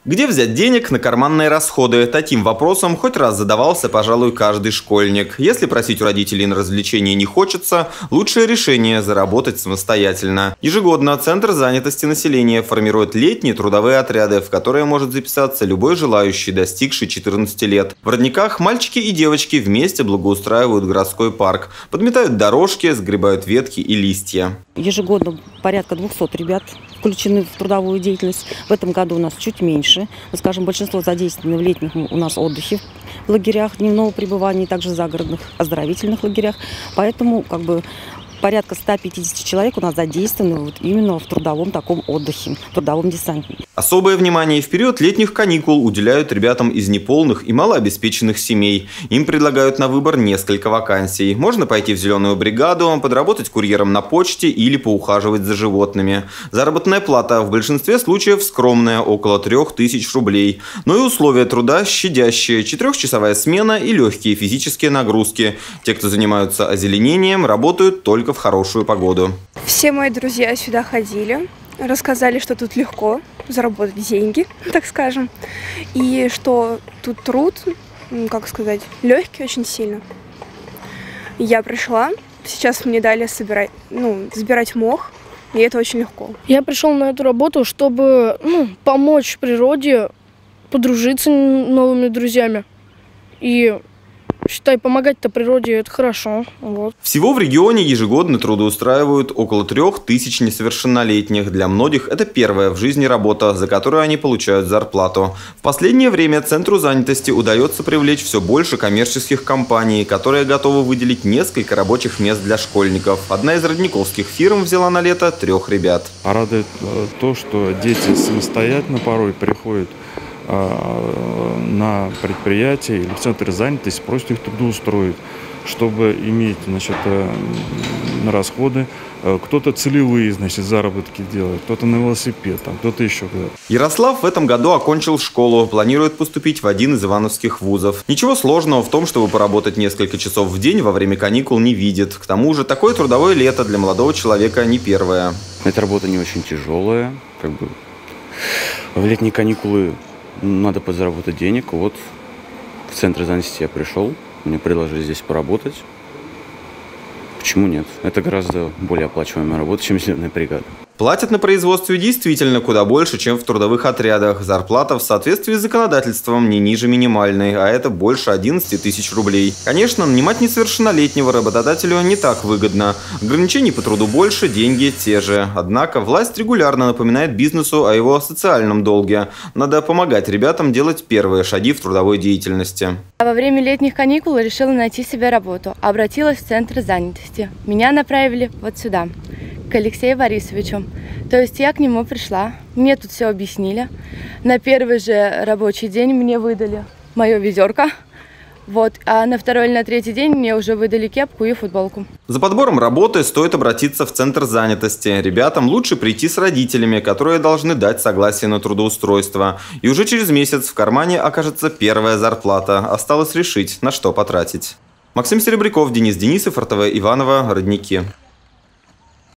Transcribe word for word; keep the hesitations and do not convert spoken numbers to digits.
Где взять денег на карманные расходы? Таким вопросом хоть раз задавался, пожалуй, каждый школьник. Если просить у родителей на развлечения не хочется, лучшее решение – заработать самостоятельно. Ежегодно Центр занятости населения формирует летние трудовые отряды, в которые может записаться любой желающий, достигший четырнадцати лет. В Родниках мальчики и девочки вместе благоустраивают городской парк, подметают дорожки, сгребают ветки и листья. Ежегодно порядка двухсот ребят включены в трудовую деятельность. В этом году у нас чуть меньше. Вот, скажем, большинство задействованы в летних у нас отдыхе, в лагерях дневного пребывания, также в загородных оздоровительных лагерях. Поэтому как бы порядка ста пятидесяти человек у нас задействованы вот именно в трудовом таком отдыхе, в трудовом десанте. Особое внимание в период летних каникул уделяют ребятам из неполных и малообеспеченных семей. Им предлагают на выбор несколько вакансий. Можно пойти в зеленую бригаду, подработать курьером на почте или поухаживать за животными. Заработная плата в большинстве случаев скромная, около трех тысяч рублей. Но и условия труда щадящие. Четырехчасовая смена и легкие физические нагрузки. Те, кто занимаются озеленением, работают только в хорошую погоду. Все мои друзья сюда ходили, рассказали, что тут легко заработать деньги, так скажем, и что тут труд, как сказать, легкий очень сильно. Я пришла, сейчас мне дали собирать, ну, забирать мох, и это очень легко. Я пришел на эту работу, чтобы ну, помочь природе, подружиться с новыми друзьями и считай, помогать-то природе – это хорошо. Вот. Всего в регионе ежегодно трудоустраивают около трех тысяч несовершеннолетних. Для многих это первая в жизни работа, за которую они получают зарплату. В последнее время Центру занятости удается привлечь все больше коммерческих компаний, которые готовы выделить несколько рабочих мест для школьников. Одна из родниковских фирм взяла на лето трех ребят. Радует то, что дети самостоятельно порой приходят на предприятие или в центр занятости, просят их трудоустроить, чтобы иметь, значит, на расходы. Кто-то целевые, значит, заработки делает, кто-то на велосипед, там, кто-то еще куда-то. Ярослав в этом году окончил школу, планирует поступить в один из ивановских вузов. Ничего сложного в том, чтобы поработать несколько часов в день во время каникул, не видит. К тому же такое трудовое лето для молодого человека не первое. Эта работа не очень тяжелая, как бы в летние каникулы надо подзаработать денег. Вот в центр занятости я пришел, мне предложили здесь поработать. Почему нет? Это гораздо более оплачиваемая работа, чем зеленая бригада. Платят на производстве действительно куда больше, чем в трудовых отрядах. Зарплата в соответствии с законодательством не ниже минимальной, а это больше одиннадцати тысяч рублей. Конечно, нанимать несовершеннолетнего работодателю не так выгодно. Ограничений по труду больше, деньги те же. Однако власть регулярно напоминает бизнесу о его социальном долге. Надо помогать ребятам делать первые шаги в трудовой деятельности. Во время летних каникул решила найти себе работу. Обратилась в Центр занятости. Меня направили вот сюда, к Алексею Борисовичу. То есть я к нему пришла, мне тут все объяснили. На первый же рабочий день мне выдали мое ведерко. Вот, а на второй или на третий день мне уже выдали кепку и футболку. За подбором работы стоит обратиться в Центр занятости. Ребятам лучше прийти с родителями, которые должны дать согласие на трудоустройство. И уже через месяц в кармане окажется первая зарплата. Осталось решить, на что потратить. Максим Серебряков, Денис Денисов, эр тэ вэ Иваново, Родники.